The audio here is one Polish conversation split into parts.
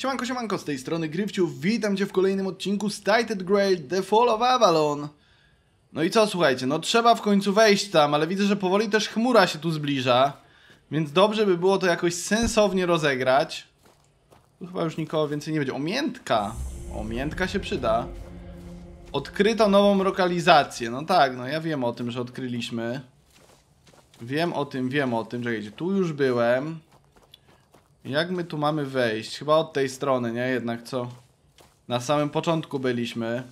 Siemanko, z tej strony Gryfciów, witam cię w kolejnym odcinku z Titan Grail The Fall of Avalon. No i co, słuchajcie, no trzeba w końcu wejść tam, ale widzę, że powoli też chmura się tu zbliża. Więc dobrze by było to jakoś sensownie rozegrać. Tu chyba już nikogo więcej nie będzie. O, miętka! O, miętka się przyda. Odkryto nową lokalizację. No tak, no ja wiem o tym, że odkryliśmy. Wiem o tym. Czekajcie, tu już byłem. Jak my tu mamy wejść? Chyba od tej strony, nie? Jednak co? Na samym początku byliśmy.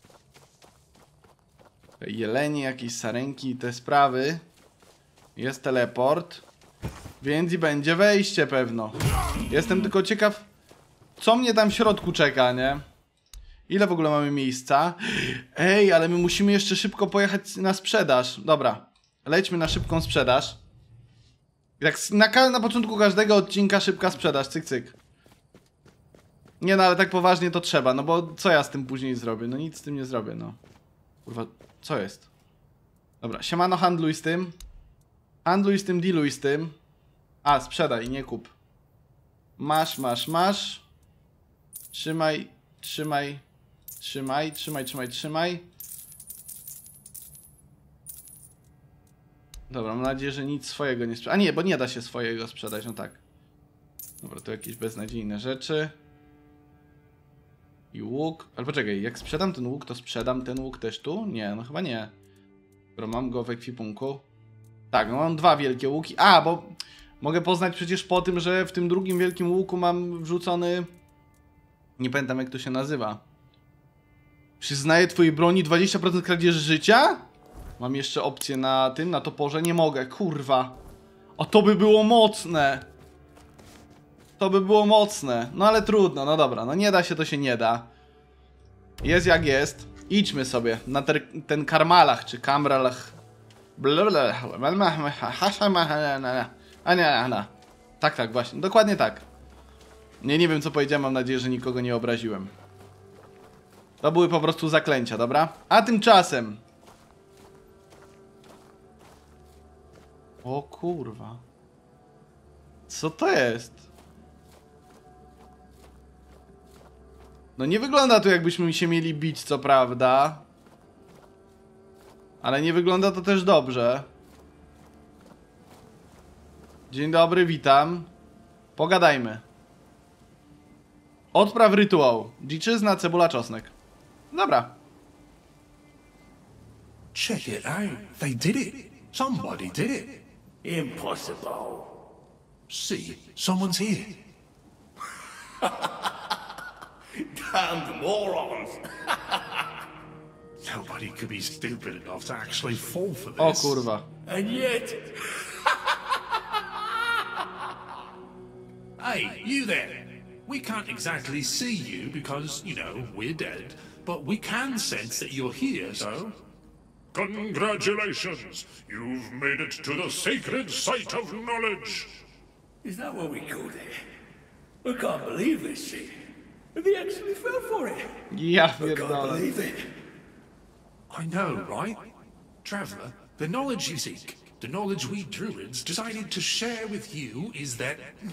Jelenie, jakieś sarenki, te sprawy. Jest teleport. Więc i będzie wejście pewno. Jestem tylko ciekaw, co mnie tam w środku czeka, nie? Ile w ogóle mamy miejsca? Ej, ale my musimy jeszcze szybko pojechać na sprzedaż. Dobra, lećmy na szybką sprzedaż. Jak na początku każdego odcinka szybka sprzedaż, cyk cyk. Nie no, ale tak poważnie to trzeba, no bo co ja z tym później zrobię? No nic z tym nie zrobię, no. Kurwa, co jest? Dobra, siemano, handluj z tym. Handluj z tym, dealuj z tym. A, sprzedaj, nie kup. Masz. Trzymaj. Dobra, mam nadzieję, że nic swojego nie sprzeda. A nie, bo nie da się swojego sprzedać, no tak. Dobra, to jakieś beznadziejne rzeczy. I łuk. Ale poczekaj, jak sprzedam ten łuk, to sprzedam ten łuk też tu? Nie, no chyba nie. Dobra, mam go w ekwipunku. Tak, no mam dwa wielkie łuki. A, bo mogę poznać przecież po tym, że w tym drugim wielkim łuku mam wrzucony... Nie pamiętam, jak to się nazywa. Przyznaję twojej broni 20% kradzieży życia? Mam jeszcze opcję na tym, na toporze. Nie mogę, kurwa. O, to by było mocne. To by było mocne. No ale trudno, no dobra. No nie da się, to się nie da. Jest jak jest. Idźmy sobie na ten Karmalach, czy Kamralach. Tak, właśnie. Dokładnie tak. Nie wiem, co powiedziałem. Mam nadzieję, że nikogo nie obraziłem. To były po prostu zaklęcia, dobra? A tymczasem... O kurwa. Co to jest? No nie wygląda to, jakbyśmy się mieli bić, co prawda. Ale nie wygląda to też dobrze. Dzień dobry, witam. Pogadajmy. Odpraw rytuał. Dziczyzna, cebula, czosnek. Dobra. Check it out. They did it. Somebody did it. Impossible. See, someone's here. Damned morons. Nobody could be stupid enough to actually fall for O this. kurwa. And yet... Hey, you there. We can't exactly see you because, you know, we're dead. But we can sense that you're here, so... Congratulations! You've made it to the sacred site of knowledge! Is that what we called it? I can't believe this shit. They actually fell for it. Ja I can't pierdolę. believe it. I know, right? Traveller, the knowledge you seek, the knowledge we druids decided to share with you is that...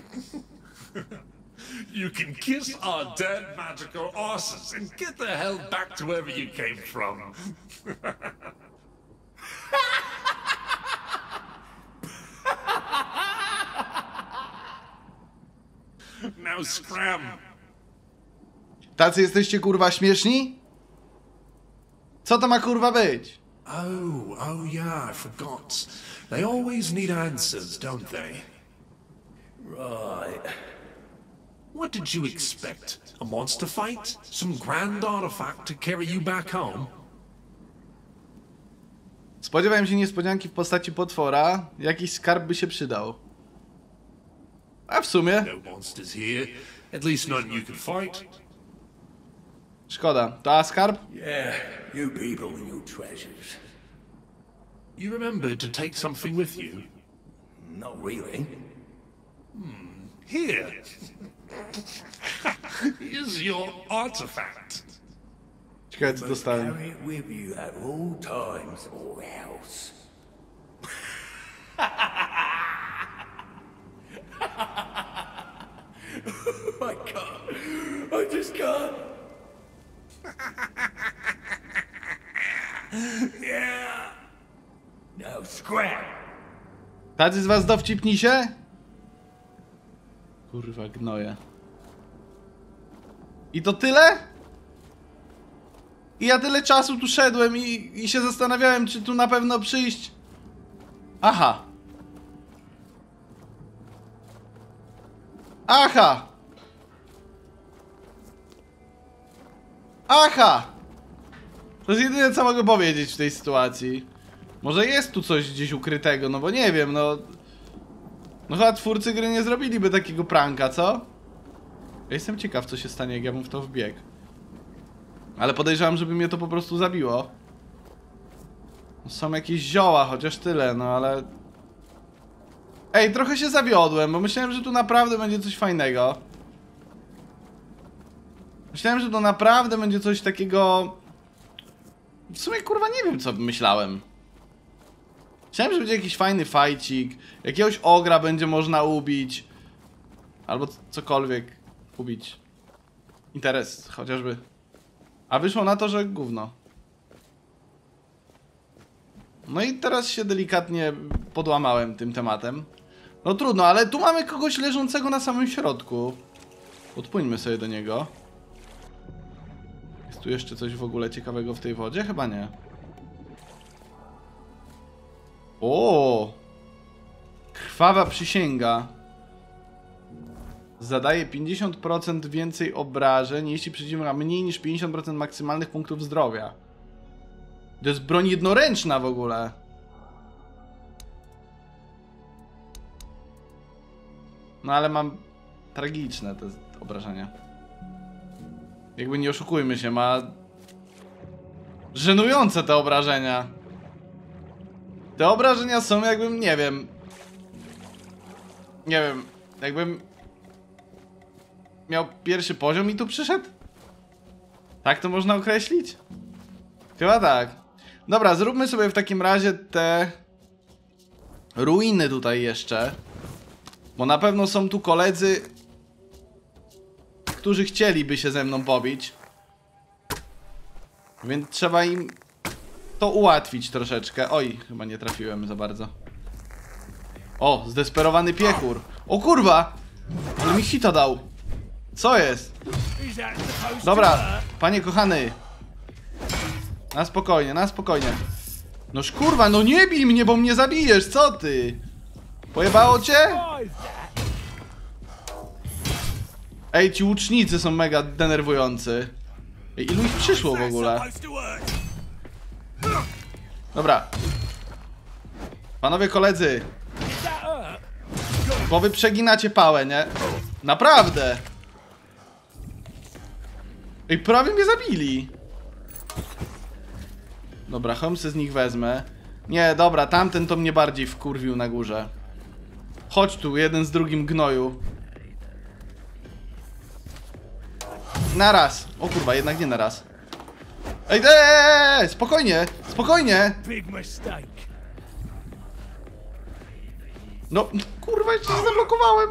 You can kiss our dead magical asses and get the hell back to wherever you came from. Now scram! Tacy jesteście kurwa śmieszni? Co to ma kurwa być? Oh yeah, I forgot. They always need answers, don't they? Right. What did you expect? A monster fight? Some grand artifact to carry you back home? Spodziewałem się niespodzianki w postaci potwora. Jakiś skarb by się przydał. A w sumie No monsters here. At least none you can fight. szkoda. To a skarb? Yeah, you people and your treasures. You remember to take something with you? Not really. Here. Here's your artifact. Ciekawe co dostałem. Carry it with you at all times or else. I can't I just can't. Yeah. No scrap. Tacy z was dowcipnisie? Kurwa, gnoje. I to tyle? I ja tyle czasu tu szedłem i się zastanawiałem, czy tu na pewno przyjść. Aha. Aha. Aha. To jest jedyne, co mogę powiedzieć w tej sytuacji. Może jest tu coś gdzieś ukrytego, no bo nie wiem, no... No chyba twórcy gry nie zrobiliby takiego pranka, co? Ja jestem ciekaw, co się stanie, jak ja bym w to wbiegł. Ale podejrzewam, żeby mnie to po prostu zabiło. Są jakieś zioła, chociaż tyle, no ale... Ej, trochę się zawiodłem, bo myślałem, że tu naprawdę będzie coś fajnego. Myślałem, że to naprawdę będzie coś takiego... W sumie, kurwa, nie wiem, co myślałem. Myślałem, że będzie jakiś fajny fajcik, jakiegoś ogra będzie można ubić. Albo cokolwiek ubić. Interes, chociażby. A wyszło na to, że gówno. No i teraz się delikatnie podłamałem tym tematem. No trudno, ale tu mamy kogoś leżącego na samym środku. Podpłyńmy sobie do niego. Jest tu jeszcze coś w ogóle ciekawego w tej wodzie? Chyba nie. O! Krwawa przysięga. Zadaje 50% więcej obrażeń, jeśli przeciwnik ma mniej niż 50% maksymalnych punktów zdrowia. To jest broń jednoręczna w ogóle. No ale mam tragiczne te obrażenia. Jakby nie oszukujmy się, ma żenujące te obrażenia. Te obrażenia są jakbym, nie wiem. Nie wiem, jakbym miał pierwszy poziom i tu przyszedł? Tak to można określić? Chyba tak. Dobra, zróbmy sobie w takim razie te ruiny tutaj jeszcze. Bo na pewno są tu koledzy, którzy chcieliby się ze mną pobić. Więc trzeba im to ułatwić troszeczkę. Oj, chyba nie trafiłem za bardzo. O, zdesperowany piechur. O kurwa! Ale mi hita dał. Co jest? Dobra, panie kochany. Na spokojnie, na spokojnie. Noż kurwa, no nie bij mnie, bo mnie zabijesz, co ty? Pojebało cię? Ej, ci łucznicy są mega denerwujący. Ej, ilu ich przyszło w ogóle? Dobra. Panowie koledzy. Bo wy przeginacie pałę, nie? Naprawdę. Ej, prawie mnie zabili. Dobra, Holmesy z nich wezmę. Nie, dobra, tamten to mnie bardziej wkurwił na górze. Chodź tu, jeden z drugim gnoju. Naraz. O kurwa, jednak nie naraz. Ej, spokojnie, spokojnie. No, kurwa, jeszcze się zablokowałem.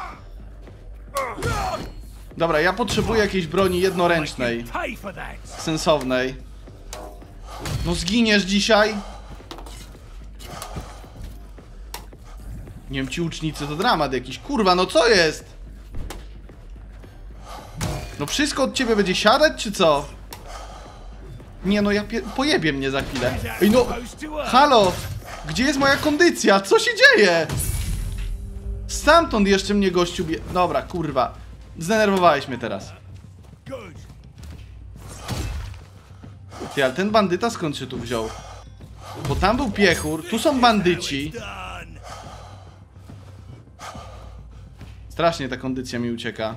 Dobra, ja potrzebuję jakiejś broni jednoręcznej. Sensownej. No zginiesz dzisiaj. Nie wiem, ci łucznicy to dramat jakiś. Kurwa, no co jest? No wszystko od ciebie będzie siadać, czy co? Nie no, pojebie mnie za chwilę. Ej no, halo! Gdzie jest moja kondycja? Co się dzieje? Stamtąd jeszcze mnie gościu Dobra, kurwa. Zdenerwowałeś mnie teraz. Ty, ale ten bandyta skąd się tu wziął? Bo tam był piechur, tu są bandyci. Strasznie ta kondycja mi ucieka.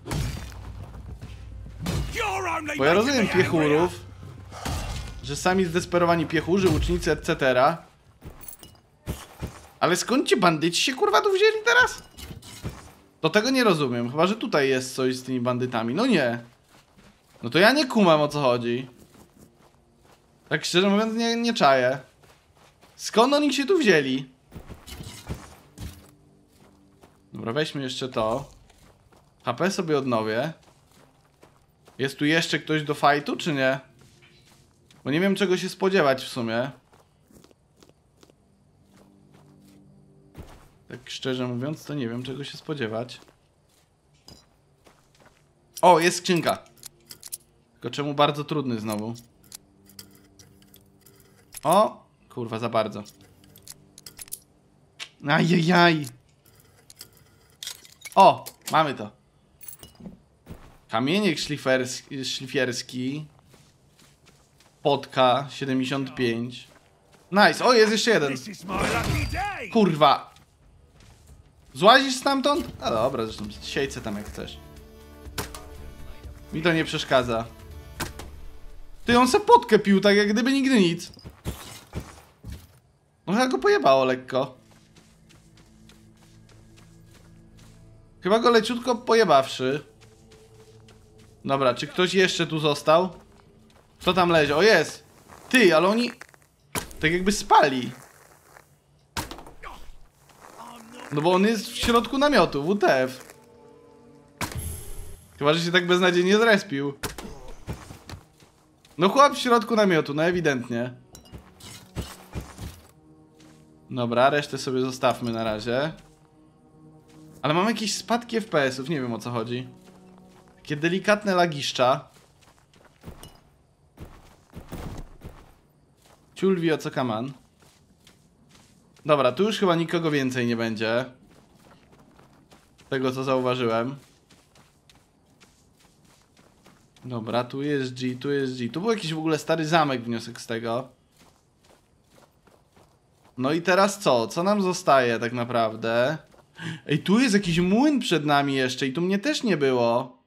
Bo ja rozumiem piechurów, że sami zdesperowani piechurzy, łucznicy, etc. Ale skąd ci bandyci się kurwa tu wzięli teraz? To tego nie rozumiem, chyba że tutaj jest coś z tymi bandytami. No nie. No to ja nie kumam, o co chodzi. Tak szczerze mówiąc nie czaję. Skąd oni się tu wzięli? Dobra, weźmy jeszcze to. HP sobie odnowię. Jest tu jeszcze ktoś do fajtu, czy nie? Bo nie wiem, czego się spodziewać w sumie. Tak szczerze mówiąc, to nie wiem, czego się spodziewać. O, jest skrzynka. Tylko czemu bardzo trudny znowu? O! Kurwa, za bardzo. Ajajaj! O! Mamy to. Kamieniek szlifierski. Potka 75. Nice! O, jest jeszcze jeden. Kurwa! Złazisz stamtąd? A dobra, zresztą siejce tam jak chcesz. Mi to nie przeszkadza. Ty, on se potkę pił, tak jak gdyby nigdy nic. No chyba go pojebało lekko. Chyba go leciutko pojebawszy. Dobra, czy ktoś jeszcze tu został? Kto tam leży? O, jest! Ty, ale oni... tak jakby spali. No bo on jest w środku namiotu, WTF. Chyba, że się tak beznadziejnie zrespił. No chłop w środku namiotu, no ewidentnie. Dobra, resztę sobie zostawmy na razie. Ale mam jakieś spadki FPS-ów, nie wiem o co chodzi. Takie delikatne lagiszcza. Ciulwi o co kaman. Dobra, tu już chyba nikogo więcej nie będzie. Tego co zauważyłem. Dobra, tu jest G, tu jest G. Tu był jakiś w ogóle stary zamek, wniosek z tego. No i teraz co? Co nam zostaje tak naprawdę? Ej, tu jest jakiś młyn przed nami jeszcze i tu mnie też nie było.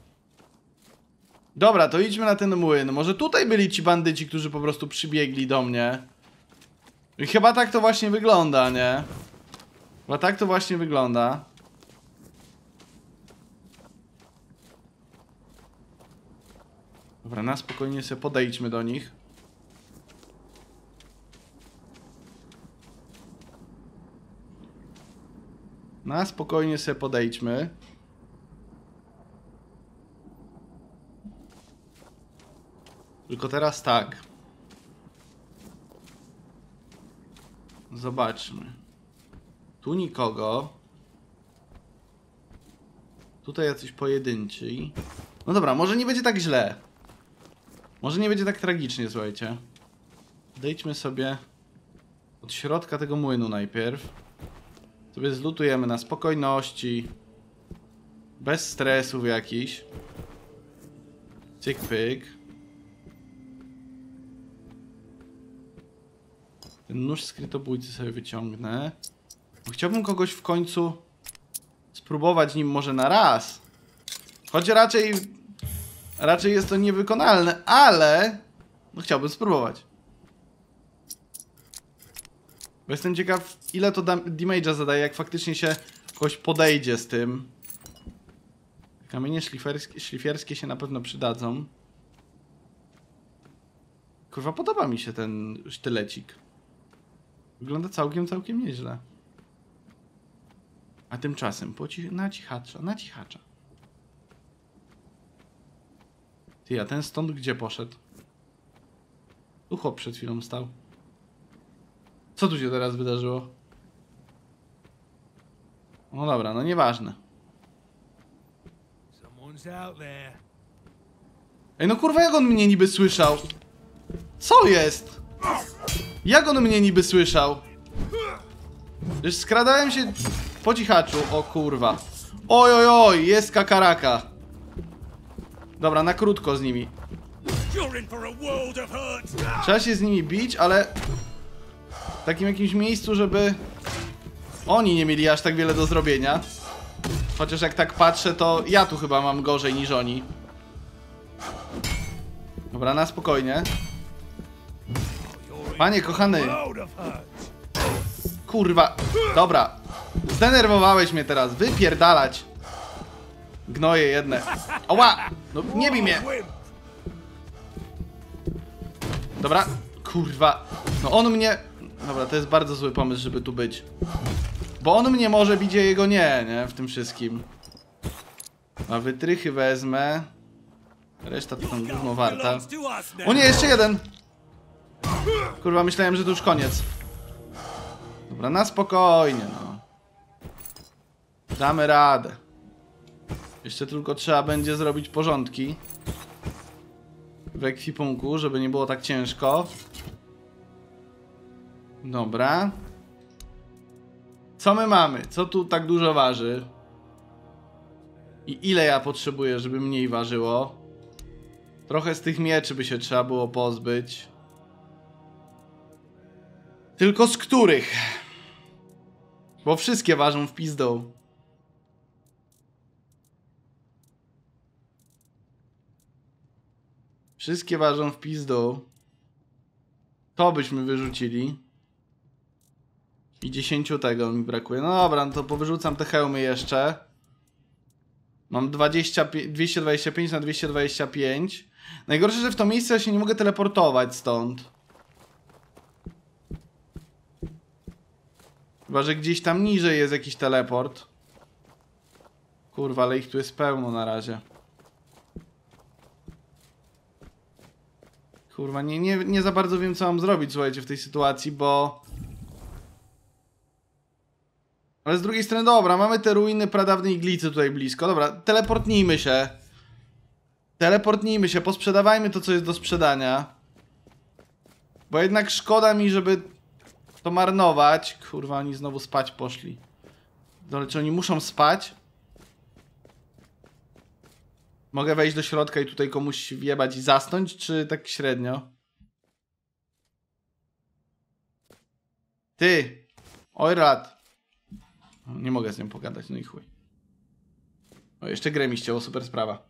Dobra, to idźmy na ten młyn. Może tutaj byli ci bandyci, którzy po prostu przybiegli do mnie. I chyba tak to właśnie wygląda, nie? Chyba tak to właśnie wygląda. Dobra, na spokojnie sobie podejdźmy do nich. Na spokojnie sobie podejdźmy. Tylko teraz tak. Zobaczmy. Tu nikogo. Tutaj jacyś pojedynczy. No dobra, może nie będzie tak źle. Może nie będzie tak tragicznie, słuchajcie. Dejdźmy sobie od środka tego młynu najpierw. Sobie zlutujemy na spokojności. Bez stresów jakichś. Cyk pyk. Ten nóż skrytobójcy sobie wyciągnę. Bo chciałbym kogoś w końcu spróbować nim może na raz. Choć raczej jest to niewykonalne, ale no chciałbym spróbować. Bo jestem ciekaw, ile to damage'a zadaje, jak faktycznie się kogoś podejdzie z tym. Kamienie szlifierskie się na pewno przydadzą. Kurwa, podoba mi się ten sztylecik. Wygląda całkiem nieźle. A tymczasem na cichacza. Ty, a ten stąd gdzie poszedł? Tu chłop przed chwilą stał. Co tu się teraz wydarzyło? No dobra, no nieważne. Ej, no kurwa, jak on mnie niby słyszał? Co jest? Jak on mnie niby słyszał? Już skradałem się po cichaczu. O kurwa. Oj, oj, oj, jest kakaraka. Dobra, na krótko z nimi. Trzeba się z nimi bić, ale w takim jakimś miejscu, żeby oni nie mieli aż tak wiele do zrobienia. Chociaż jak tak patrzę, to ja tu chyba mam gorzej niż oni. Dobra, na spokojnie. Panie kochany. Kurwa. Dobra. Zdenerwowałeś mnie teraz. Wypierdalać. Gnoje jedne. Oła! No nie bij mnie. Dobra. Kurwa. No on mnie... Dobra, to jest bardzo zły pomysł, żeby tu być. Bo on mnie może bić, a jego nie, w tym wszystkim. A wytrychy wezmę. Reszta to tam gówno warta. O nie, jeszcze jeden! Kurwa, myślałem, że to już koniec. Dobra, na spokojnie, no. Damy radę. Jeszcze tylko trzeba będzie zrobić porządki w ekwipunku, żeby nie było tak ciężko. Dobra. Co my mamy? Co tu tak dużo waży? I ile ja potrzebuję, żeby mniej ważyło? Trochę z tych mieczy by się trzeba było pozbyć. Tylko z których? Bo wszystkie ważą w pizdą. Wszystkie ważą w pizdą. To byśmy wyrzucili. I 10 tego mi brakuje. No dobra, no to powyrzucam te hełmy jeszcze. Mam 225 na 225. Najgorsze, że w to miejsce ja się nie mogę teleportować stąd. Chyba, że gdzieś tam niżej jest jakiś teleport. Kurwa, ale ich tu jest pełno na razie. Kurwa, nie za bardzo wiem, co mam zrobić, słuchajcie, w tej sytuacji, bo... Ale z drugiej strony, dobra, mamy te ruiny pradawnej iglicy tutaj blisko. Dobra, teleportnijmy się. Teleportnijmy się, posprzedawajmy to, co jest do sprzedania. Bo jednak szkoda mi, żeby to marnować. Kurwa, oni znowu spać poszli. Dobra, czy oni muszą spać? Mogę wejść do środka i tutaj komuś wjebać i zasnąć, czy tak średnio? Ty! Oirat! Nie mogę z nią pogadać, no i chuj. O, jeszcze grę mi ścięło, super sprawa.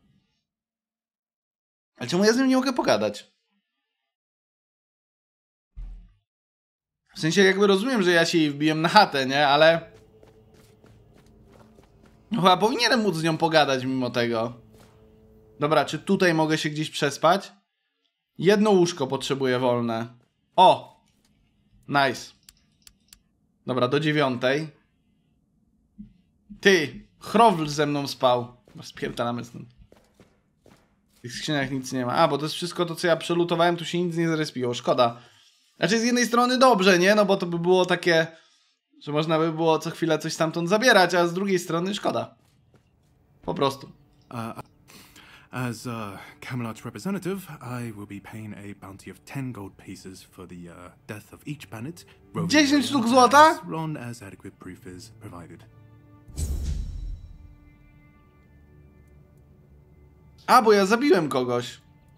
Ale czemu ja z nią nie mogę pogadać? W sensie jakby rozumiem, że ja się jej wbiłem na chatę, nie? Ale... No chyba powinienem móc z nią pogadać mimo tego. Dobra, czy tutaj mogę się gdzieś przespać? Jedno łóżko potrzebuję wolne. O! Nice. Dobra, do 9. Ty! Chrowl ze mną spał. Spierdalamy stąd. W tych skrzyniach nic nie ma. A, bo to jest wszystko to, co ja przelutowałem, tu się nic nie zrespiło. Szkoda. Znaczy z jednej strony dobrze, nie? No bo to by było takie, że można by było co chwilę coś stamtąd zabierać, a z drugiej strony szkoda. Po prostu. As Camelot's representative, I will be paying a bounty of 10 gold pieces for the death of each bandit. 10 sztuk złota? As long as adequate proof is provided. A, bo ja zabiłem kogoś.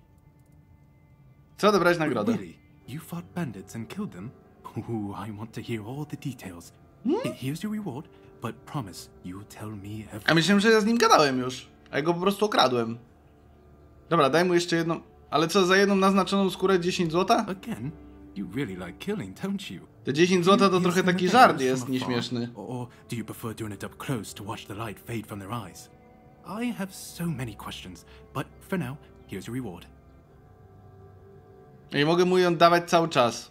Chcę odebrać nagrodę. Really? You fought bandits and killed them? Ooh, I want to hear all the details. Here's your reward, but promise you'll tell me everything. A myślałem, że ja z nim gadałem już. A ja go po prostu okradłem. Dobra, daj mu jeszcze jedną. Ale co, za jedną naznaczoną skórę 10 złota? Again, you really like killing, don't you? Te 10 złota to trochę taki żart jest nieśmieszny. Or do you prefer doing it up close to watch the light fade from their eyes? I have so many questions, but for now, here's your reward. I mogę mu ją dawać cały czas.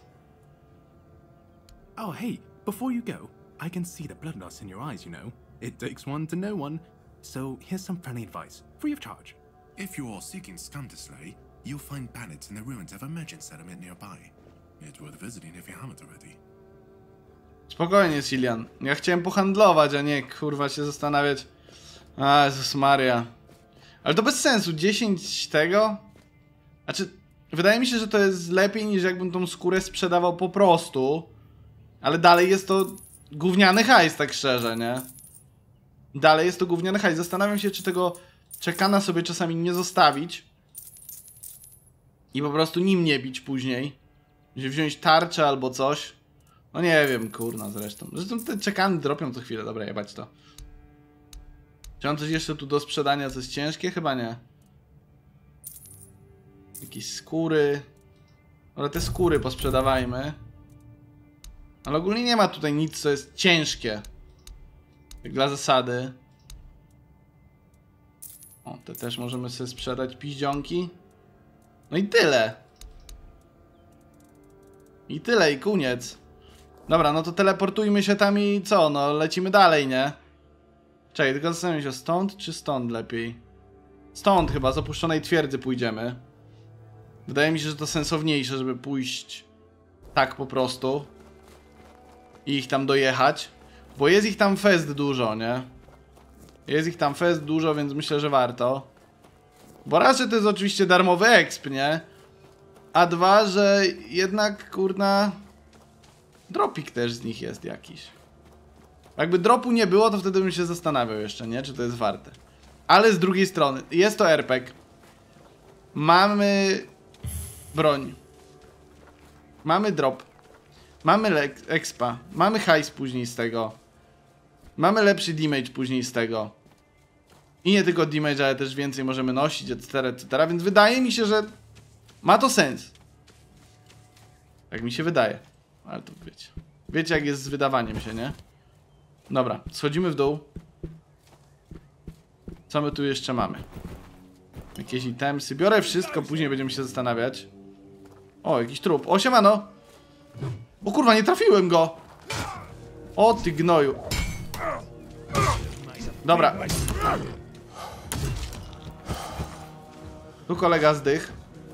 Oh, hey, before you go, I can see the bloodlust in your eyes, you know. It takes one to know one. So here's some friendly advice, free of charge. If you're seeking scum to slay, you'll find bandits in the ruins of a merchant settlement nearby. It's worth visiting if you haven't already. Spokojnie, Silian. Ja chciałem pohandlować, a nie kurwa się zastanawiać. A, Jezus Maria. Ale to bez sensu. 10 tego? Znaczy, wydaje mi się, że to jest lepiej niż jakbym tą skórę sprzedawał po prostu. Ale dalej jest to gówniany hajs, tak szczerze, nie? Dalej jest to gówniany hajs. Zastanawiam się, czy tego czekana sobie czasami nie zostawić. I po prostu nim nie bić później. Że wziąć tarczę albo coś. No nie wiem, kurna zresztą. Zresztą te czekany dropią co chwilę. Dobra, jebać to. Czy mam coś jeszcze tu do sprzedania, co jest ciężkie? Chyba nie. Jakieś skóry. Ale te skóry posprzedawajmy. Ale ogólnie nie ma tutaj nic, co jest ciężkie. Jak dla zasady. O, te też możemy sobie sprzedać, piździonki. No i tyle. I tyle, i koniec. Dobra, no to teleportujmy się tam i co? No lecimy dalej, nie? Czekaj, tylko zastanawiam się, stąd czy stąd lepiej? Stąd chyba, z opuszczonej twierdzy pójdziemy. Wydaje mi się, że to sensowniejsze, żeby pójść tak po prostu i ich tam dojechać. Bo jest ich tam fest dużo, nie? Jest ich tam fest dużo, więc myślę, że warto. Bo raz, że to jest oczywiście darmowy exp, nie? A dwa, że jednak, kurna, dropik też z nich jest jakiś. Jakby dropu nie było, to wtedy bym się zastanawiał jeszcze, nie? Czy to jest warte. Ale z drugiej strony, jest to RPG. Mamy broń. Mamy drop. Mamy expa. Mamy hajs później z tego. Mamy lepszy damage później z tego. I nie tylko damage, ale też więcej możemy nosić, etc., etc. Więc wydaje mi się, że ma to sens. Tak mi się wydaje. Ale to wiecie. Wiecie, jak jest z wydawaniem się, nie? Dobra, schodzimy w dół. Co my tu jeszcze mamy? Jakieś itemsy. Biorę wszystko, później będziemy się zastanawiać. O, jakiś trup. O, siemano! O kurwa, nie trafiłem go! O, ty gnoju. Dobra. Tu kolega zdych.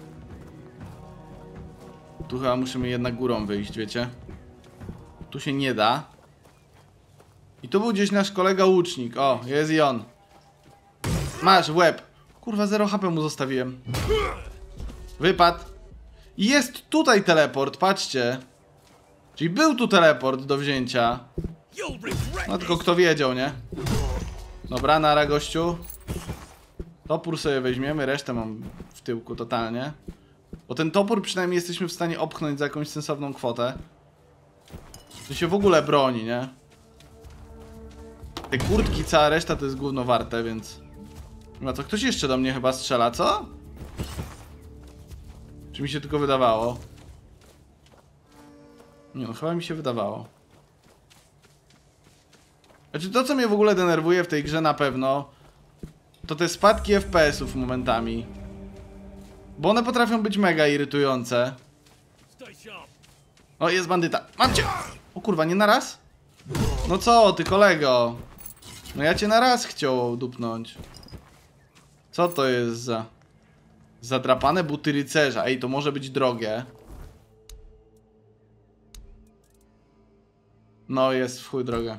Tu chyba musimy jednak górą wyjść, wiecie? Tu się nie da. I tu był gdzieś nasz kolega łucznik. O, jest i on. Masz w łeb. Kurwa, 0 HP mu zostawiłem. Wypad. Jest tutaj teleport, patrzcie. Czyli był tu teleport do wzięcia. No tylko kto wiedział, nie? Dobra, nara gościu. Topór sobie weźmiemy, resztę mam w tyłku totalnie. Bo ten topór przynajmniej jesteśmy w stanie opchnąć za jakąś sensowną kwotę. To się w ogóle broni, nie? Te kurtki, cała reszta to jest gówno warte, więc... No to ktoś jeszcze do mnie chyba strzela, co? Czy mi się tylko wydawało? Nie no, chyba mi się wydawało. Znaczy to, co mnie w ogóle denerwuje w tej grze na pewno, to te spadki FPS-ów momentami. Bo one potrafią być mega irytujące. O, jest bandyta. Mam cię! O kurwa, nie na raz? No co ty, kolego? No ja cię na raz chciał dupnąć. Co to jest za... Zadrapane buty rycerza. Ej, to może być drogie. No, jest w chuj drogie.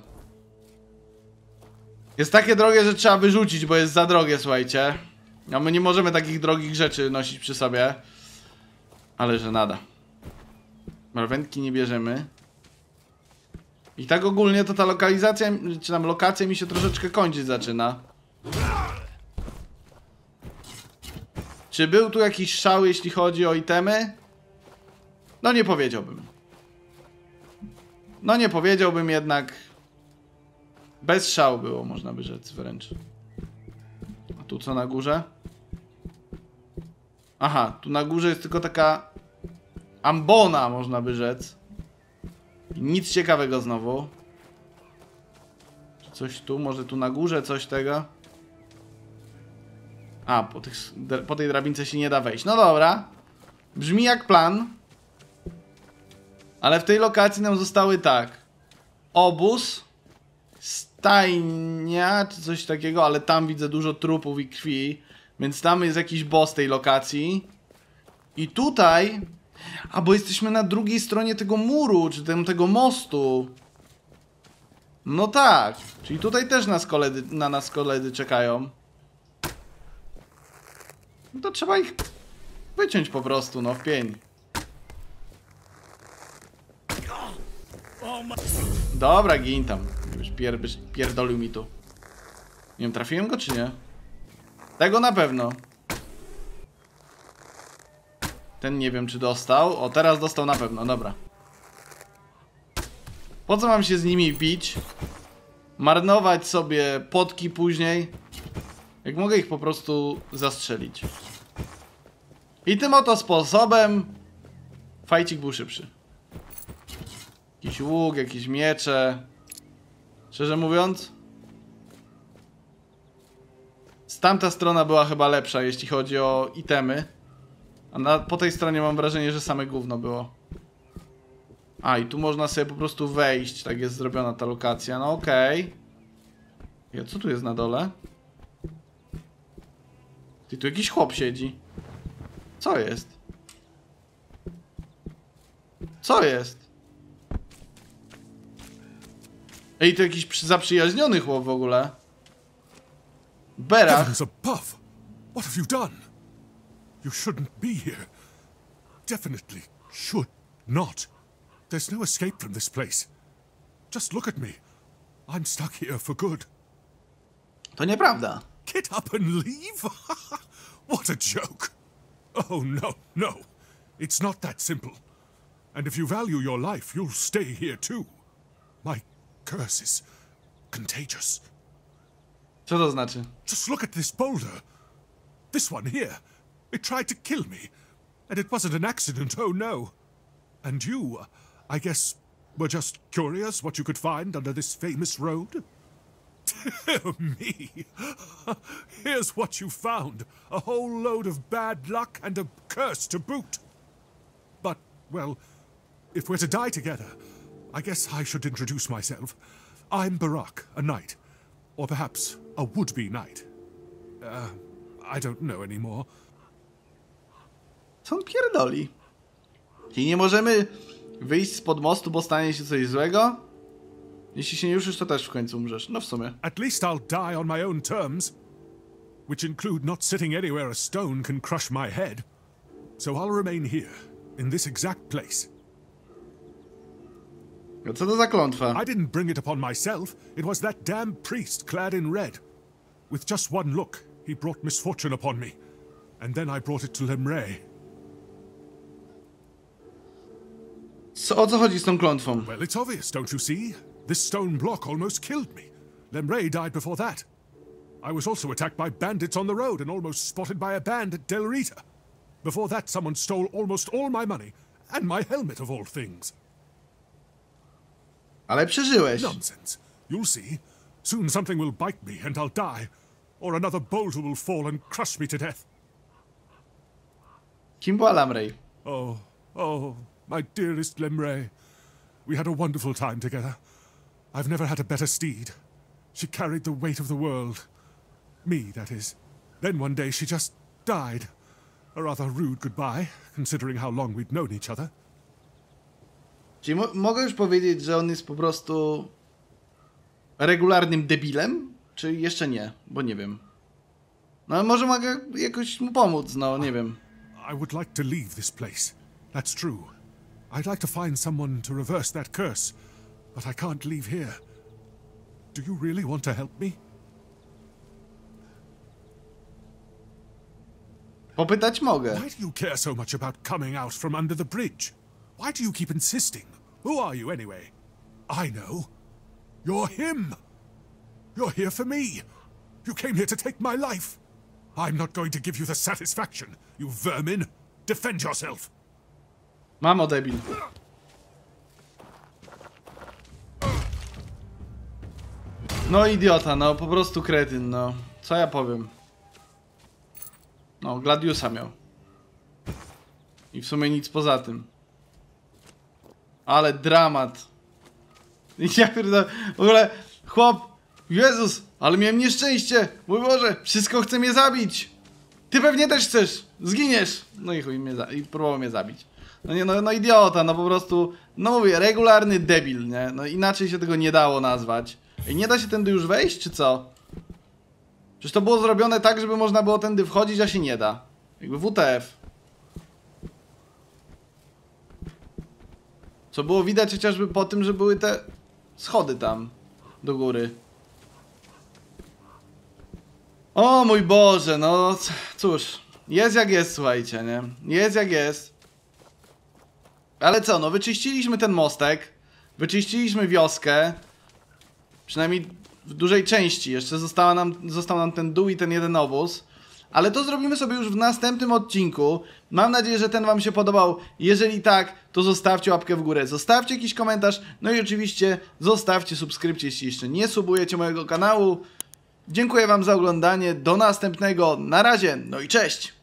Jest takie drogie, że trzeba wyrzucić, bo jest za drogie, słuchajcie. No my nie możemy takich drogich rzeczy nosić przy sobie. Ale że nada. Marwentki nie bierzemy. I tak ogólnie to ta lokalizacja, czy tam lokacja mi się troszeczkę kończyć zaczyna. Czy był tu jakiś szał, jeśli chodzi o itemy? No nie powiedziałbym. No nie powiedziałbym jednak. Bez szału było, można by rzec wręcz. A tu co na górze? Aha, tu na górze jest tylko taka ambona, można by rzec. I nic ciekawego znowu. Czy coś tu? Może tu na górze coś tego? A, po tej drabince się nie da wejść. No dobra. Brzmi jak plan. Ale w tej lokacji nam zostały tak. Obóz. Stajnia, czy coś takiego, ale tam widzę dużo trupów i krwi. Więc tam jest jakiś boss tej lokacji. I tutaj... A, bo jesteśmy na drugiej stronie tego muru, czy tego mostu. No tak. Czyli tutaj też na nas koledzy czekają. No to trzeba ich wyciąć po prostu, no w pień. Dobra, gin tam. Już pierdolił mi tu. Nie wiem, trafiłem go czy nie? Tego na pewno. Ten nie wiem czy dostał. O, teraz dostał na pewno, dobra. Po co mam się z nimi bić? Marnować sobie potki później? Jak mogę ich po prostu zastrzelić. I tym oto sposobem fajcik był szybszy. Jakiś łuk, jakieś miecze. Szczerze mówiąc, tamta strona była chyba lepsza, jeśli chodzi o itemy. A po tej stronie mam wrażenie, że same gówno było. A, i tu można sobie po prostu wejść. Tak jest zrobiona ta lokacja. No okej. Ja, co tu jest na dole? Ty, tu jakiś chłop siedzi. Co jest? Co jest? Ej, to jakiś zaprzyjaźniony chłop w ogóle. Berach. Heavens above! What have you done? You shouldn't be here. Definitely should not. There's no escape from this place. Just look at me. I'm stuck here for good. To nieprawda. Get up and leave? What a joke. Oh, no, no. It's not that simple. And if you value your life, you'll stay here too. My curse is contagious. Co to znaczy? Just look at this boulder. This one here. It tried to kill me. And it wasn't an accident, oh no. And you, I guess, were just curious what you could find under this famous road? Dear me. Here's what you found. A whole load of bad luck and a curse to boot. But, well, if we're to die together, I guess I should introduce myself. I'm Barak, a knight. Or perhaps a would-be knight. I don't know anymore. Co on pierdoli? I nie możemy wyjść spod mostu, bo stanie się coś złego? Jeśli się nie ruszysz, to też w końcu umrzesz. No w sumie. At least I'll die on my own terms. Which include not sitting anywhere a stone can crush my head. So I'll remain here, in this exact place. A co to za klątwa? I didn't bring it upon myself. It was that damn priest clad in red. With just one look, he brought misfortune upon me. And then I brought it to Lemray. O co chodzi z tą klątwą? Well, it's obvious, don't you see? This stone block almost killed me. Lemray died before that. I was also attacked by bandits on the road and almost spotted by a band at Del Rita. Before that, someone stole almost all my money. And my helmet, of all things. Ale przeżyłeś. Nonsense. You'll see. Soon something will bite me and I'll die. Or another boulder will fall and crush me to death. Kim była Lamrej? Oh, my dearest Lemray. We had a wonderful time together. I've never had a better steed. She carried the weight of the world. Me, that is. Then one day she just died. A rather rude goodbye, considering how long we'd known each other. Czyli mogę już powiedzieć, że on jest po prostu regularnym debilem? Czy jeszcze nie? Bo nie wiem. No może mogę jakoś mu pomóc, no nie wiem. I would like to leave this place. That's true. I'd like to find someone to reverse that curse, but I can't leave here. Do you really want to help me? Popytać mogę. Why do you care so much about coming out from under the bridge? Why do you keep insisting? Who are you anyway? I know. You're him. You're here for me. You came here to take my life. I'm not going to give you the satisfaction, you vermin. Defend yourself. Mamo, debil. No idiota, no po prostu kretyn, no. Co ja powiem? No, Gladiusa miał. I w sumie nic poza tym. Ale dramat. Ja pierdolę. W ogóle, chłop, Jezus, ale miałem nieszczęście. Mój Boże, wszystko chce mnie zabić. Ty pewnie też chcesz. Zginiesz. No i chuj, i próbował mnie zabić. No nie, no idiota, no po prostu, no mówię, regularny debil, nie? No inaczej się tego nie dało nazwać. I nie da się tędy już wejść, czy co? Przecież to było zrobione tak, żeby można było tędy wchodzić, a się nie da. Jakby WTF. Co było widać chociażby po tym, że były te schody tam do góry. O mój Boże, no cóż. Jest jak jest, słuchajcie, nie? Jest jak jest. Ale co, no wyczyściliśmy ten mostek. Wyczyściliśmy wioskę. Przynajmniej w dużej części. Jeszcze został nam ten dół i ten jeden obóz. Ale to zrobimy sobie już w następnym odcinku. Mam nadzieję, że ten wam się podobał. Jeżeli tak, to zostawcie łapkę w górę. Zostawcie jakiś komentarz. No i oczywiście zostawcie subskrypcję, jeśli jeszcze nie subujecie mojego kanału. Dziękuję wam za oglądanie. Do następnego. Na razie. No i cześć.